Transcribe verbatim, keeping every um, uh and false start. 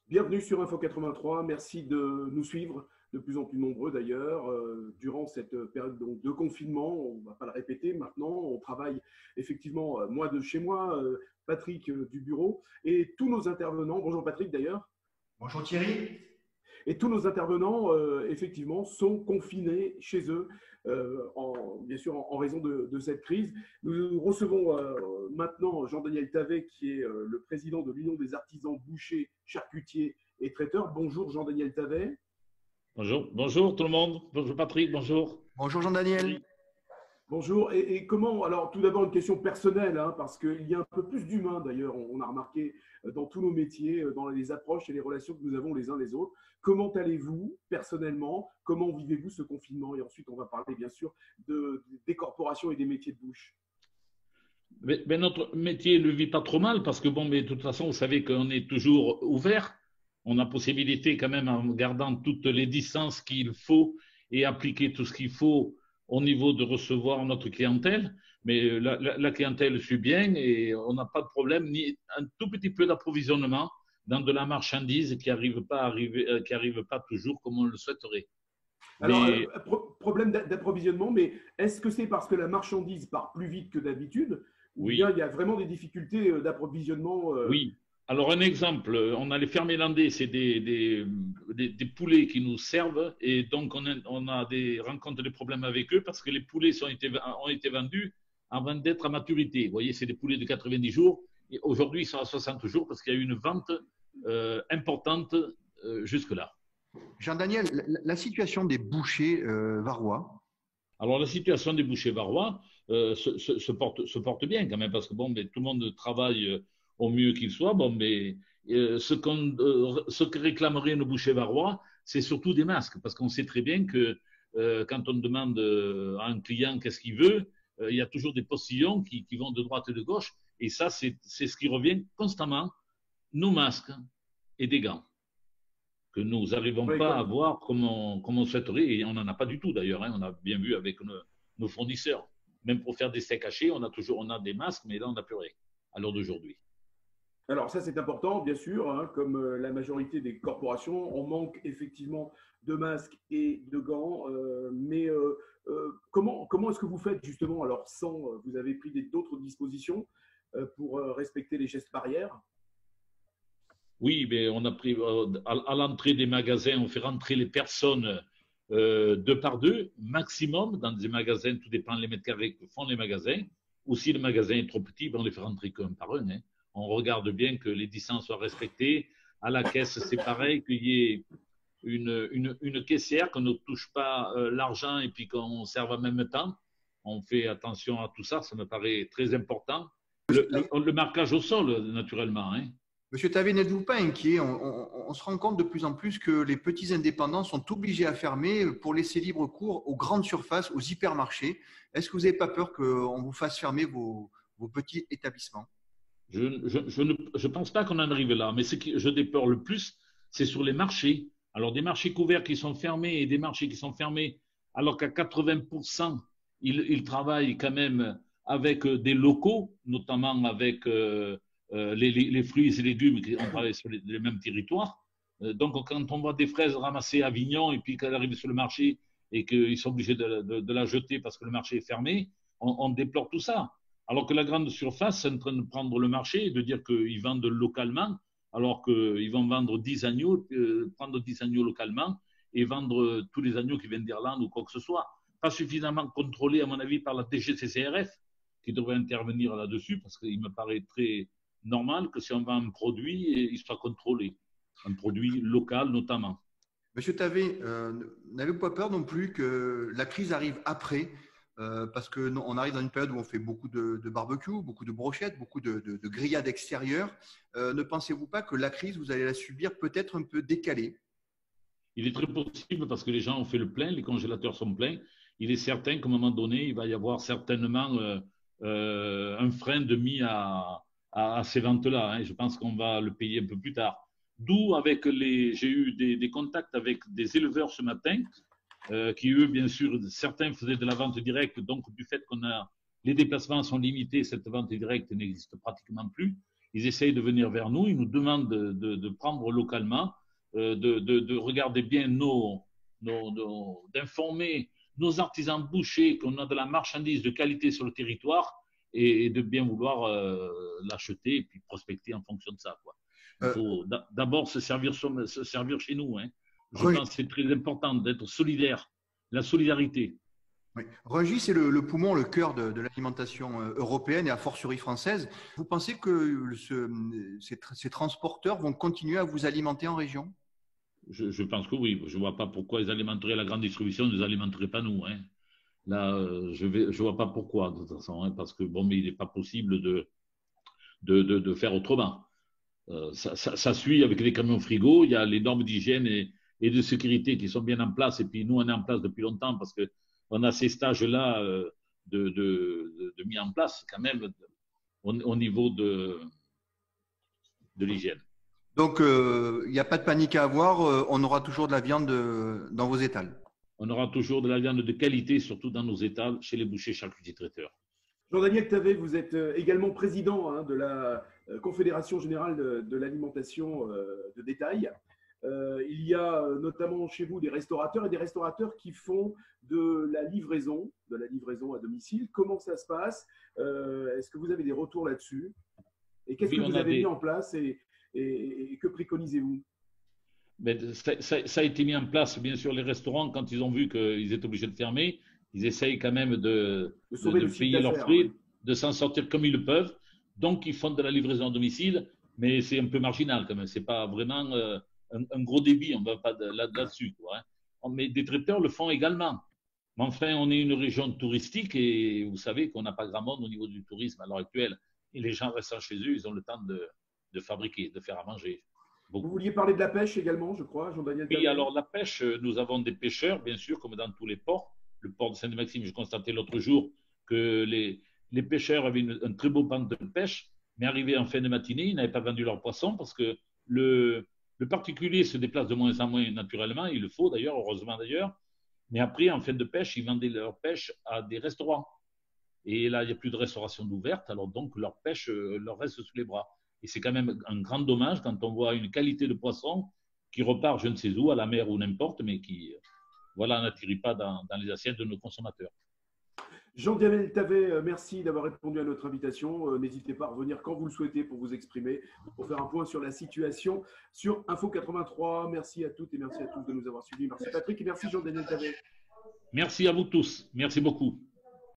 Bienvenue sur Info quatre-vingt-trois, merci de nous suivre, de plus en plus nombreux d'ailleurs, euh, durant cette période donc, de confinement. On ne va pas le répéter maintenant, on travaille effectivement, euh, moi de chez moi, euh, Patrick euh, du bureau, et tous nos intervenants, bonjour Patrick d'ailleurs. Bonjour Thierry. Et tous nos intervenants, euh, effectivement, sont confinés chez eux, euh, en, bien sûr en, en raison de, de, cette crise. Nous recevons euh, maintenant Jean-Daniel Tavet, qui est euh, le président de l'Union des artisans bouchers, charcutiers et traiteurs. Bonjour Jean-Daniel Tavet. Bonjour, bonjour tout le monde. Bonjour Patrick, bonjour. Bonjour Jean-Daniel. Bonjour. Et, et comment, alors tout d'abord une question personnelle, hein, parce qu'il y a un peu plus d'humain d'ailleurs, on, on a remarqué dans tous nos métiers, dans les approches et les relations que nous avons les uns les autres. Comment allez-vous personnellement? Comment vivez-vous ce confinement? Et ensuite, on va parler bien sûr de, des corporations et des métiers de bouche. Mais, mais notre métier ne le vit pas trop mal parce que, bon, mais de toute façon, vous savez qu'on est toujours ouvert. On a possibilité quand même, en gardant toutes les distances qu'il faut et appliquer tout ce qu'il faut au niveau de recevoir notre clientèle. Mais la, la, la clientèle suit bien et on n'a pas de problème, ni un tout petit peu d'approvisionnement dans de la marchandise qui n'arrive pas, arriver, qui arrive pas toujours comme on le souhaiterait. Alors, mais... euh, pro problème d'approvisionnement, mais est-ce que c'est parce que la marchandise part plus vite que d'habitude ou oui. bien il y a vraiment des difficultés d'approvisionnement euh... Oui. Alors, un exemple, on a les fermélandais, c'est des, des, des, des poulets qui nous servent et donc on a, on a des rencontres des problèmes avec eux parce que les poulets sont été, ont été vendus avant d'être à maturité. Vous voyez, c'est des poulets de quatre-vingt-dix jours et aujourd'hui ils sont à soixante jours parce qu'il y a eu une vente euh, importante euh, jusque-là. Jean-Daniel, la, la situation des bouchers euh, varois? Alors, la situation des bouchers varois euh, se, se, se, porte, se porte bien quand même parce que bon, mais tout le monde travaille euh, au mieux qu'il soit. Bon, mais euh, ce, qu'on, euh, ce que réclameraient nos bouchers varois, c'est surtout des masques parce qu'on sait très bien que euh, quand on demande à un client qu'est-ce qu'il veut, euh, il y a toujours des postillons qui, qui vont de droite et de gauche et ça, c'est, c'est ce qui revient constamment, nos masques et des gants que nous n'arrivons oui, pas à avoir comme on, comme on souhaiterait, et on n'en a pas du tout d'ailleurs, hein, on a bien vu avec nos, nos fournisseurs. Même pour faire des steaks hachés, on a toujours on a des masques, mais là, on n'a plus rien à l'heure d'aujourd'hui. Alors ça, c'est important, bien sûr, hein, comme euh, la majorité des corporations, on manque effectivement de masques et de gants, euh, mais euh, euh, comment, comment est-ce que vous faites justement, alors sans, vous avez pris d'autres dispositions euh, pour euh, respecter les gestes barrières? Oui, mais on a pris à, à l'entrée des magasins, on fait rentrer les personnes euh, deux par deux, maximum, dans des magasins, tout dépend des mètres carrés que font les magasins. Ou si le magasin est trop petit, ben on les fait rentrer qu'un par un. Hein. On regarde bien que les distances soient respectées. À la caisse, c'est pareil, qu'il y ait une, une, une caissière, qu'on ne touche pas euh, l'argent et puis qu'on serve en même temps. On fait attention à tout ça, ça me paraît très important. Le, le, le marquage au sol, naturellement, hein. Monsieur Tavet, n'êtes-vous pas inquiet? on, on, on se rend compte de plus en plus que les petits indépendants sont obligés à fermer pour laisser libre cours aux grandes surfaces, aux hypermarchés. Est-ce que vous n'avez pas peur qu'on vous fasse fermer vos, vos petits établissements? Je, je, je ne je pense pas qu'on en arrive là, mais ce que je déplore le plus, c'est sur les marchés. Alors, des marchés couverts qui sont fermés et des marchés qui sont fermés, alors qu'à quatre-vingts pour cent, ils, ils travaillent quand même avec des locaux, notamment avec… Euh, Euh, les, les, les fruits et légumes qui ont travaillé sur les, les mêmes territoires. Euh, donc, quand on voit des fraises ramassées à Avignon et puis qu'elles arrivent sur le marché et qu'ils sont obligés de, de, de la jeter parce que le marché est fermé, on, on déplore tout ça. Alors que la grande surface est en train de prendre le marché et de dire qu'ils vendent localement, alors qu'ils vont vendre dix agneaux, euh, prendre dix agneaux localement et vendre tous les agneaux qui viennent d'Irlande ou quoi que ce soit. Pas suffisamment contrôlé, à mon avis, par la D G C C R F qui devrait intervenir là-dessus parce qu'il me paraît très normal que si on vend un produit, il soit contrôlé, un produit local notamment. Monsieur Tavet, euh, n'avez-vous pas peur non plus que la crise arrive après, euh, parce qu'on arrive dans une période où on fait beaucoup de, de barbecue, beaucoup de brochettes, beaucoup de, de, de grillades extérieures. Euh, ne pensez-vous pas que la crise, vous allez la subir peut-être un peu décalée? Il est très possible parce que les gens ont fait le plein, les congélateurs sont pleins. Il est certain qu'à un moment donné, il va y avoir certainement euh, euh, un frein de mis à à ces ventes-là. Hein. Je pense qu'on va le payer un peu plus tard. D'où, avec les, j'ai eu des, des contacts avec des éleveurs ce matin, euh, qui eux, bien sûr, certains faisaient de la vente directe, donc du fait qu'on a les déplacements sont limités, cette vente directe n'existe pratiquement plus. ils essayent de venir vers nous, ils nous demandent de, de, de prendre localement, euh, de, de, de regarder bien nos, nos, nos d'informer nos artisans bouchers qu'on a de la marchandise de qualité sur le territoire et, et de bien vouloir euh, l'acheter et puis prospecter en fonction de ça, quoi. Il faut euh, d'abord se servir, se servir chez nous, hein. Je oui. pense que c'est très important d'être solidaire, la solidarité. Oui. Rungis, c'est le, le poumon, le cœur de, de l'alimentation européenne et a fortiori française. Vous pensez que ce, ces, ces transporteurs vont continuer à vous alimenter en région? je, je pense que oui. Je ne vois pas pourquoi ils alimenteraient la grande distribution, ils ne nous alimenteraient pas nous, hein. Là, je ne je vois pas pourquoi, de toute façon, hein, parce que bon, mais il n'est pas possible de, de, de, de faire autrement. Euh, ça, ça, ça suit avec les camions frigo, il y a les normes d'hygiène et, et de sécurité qui sont bien en place. Et puis nous, on est en place depuis longtemps parce qu'on a ces stages-là euh, de, de, de, de mis en place quand même au, au niveau de, de l'hygiène. Donc, il euh, n'y a pas de panique à avoir, euh, on aura toujours de la viande euh, dans vos étals. On aura toujours de la viande de qualité, surtout dans nos étals, chez les bouchers charcutiers traiteurs. Jean-Daniel Tavet, vous êtes également président hein, de la Confédération générale de, de l'alimentation euh, de détail. Euh, il y a notamment chez vous des restaurateurs et des restaurateurs qui font de la livraison, de la livraison à domicile. Comment ça se passe? euh, Est-ce que vous avez des retours là-dessus? Et qu'est-ce oui, que vous avez des... mis en place et, et, et que préconisez-vous? Ben, ça, ça, ça a été mis en place, bien sûr, les restaurants, quand ils ont vu qu'ils étaient obligés de fermer, ils essayent quand même de, de, de, de payer leurs frais, oui. de s'en sortir comme ils le peuvent. Donc, ils font de la livraison à domicile, mais c'est un peu marginal quand même. Ce n'est pas vraiment euh, un, un gros débit, on ne va pas de, là, là-dessus. Quoi, hein. Mais des traiteurs le font également. Mais enfin, on est une région touristique et vous savez qu'on n'a pas grand monde au niveau du tourisme à l'heure actuelle. Et les gens restent chez eux, ils ont le temps de, de fabriquer, de faire à manger. Beaucoup. Vous vouliez parler de la pêche également, je crois, Jean-Daniel Tavet. Oui, alors la pêche, nous avons des pêcheurs, bien sûr, comme dans tous les ports. Le port de Saint-Maxime, je constatais l'autre jour que les, les pêcheurs avaient une, un très beau banc de pêche, mais arrivé en fin de matinée, ils n'avaient pas vendu leurs poissons parce que le, le particulier se déplace de moins en moins naturellement, il le faut d'ailleurs, heureusement d'ailleurs, mais après, en fin de pêche, ils vendaient leur pêche à des restaurants. Et là, il n'y a plus de restauration d'ouverte, alors donc leur pêche leur reste sous les bras. Et c'est quand même un grand dommage quand on voit une qualité de poisson qui repart je ne sais où, à la mer ou n'importe, mais qui... Voilà, n'atterrit pas dans, dans les assiettes de nos consommateurs. Jean-Daniel Tavet, merci d'avoir répondu à notre invitation. N'hésitez pas à revenir quand vous le souhaitez pour vous exprimer, pour faire un point sur la situation sur Info quatre-vingt-trois. Merci à toutes et merci à tous de nous avoir suivis. Merci Patrick et merci Jean-Daniel Tavet. Merci à vous tous. Merci beaucoup.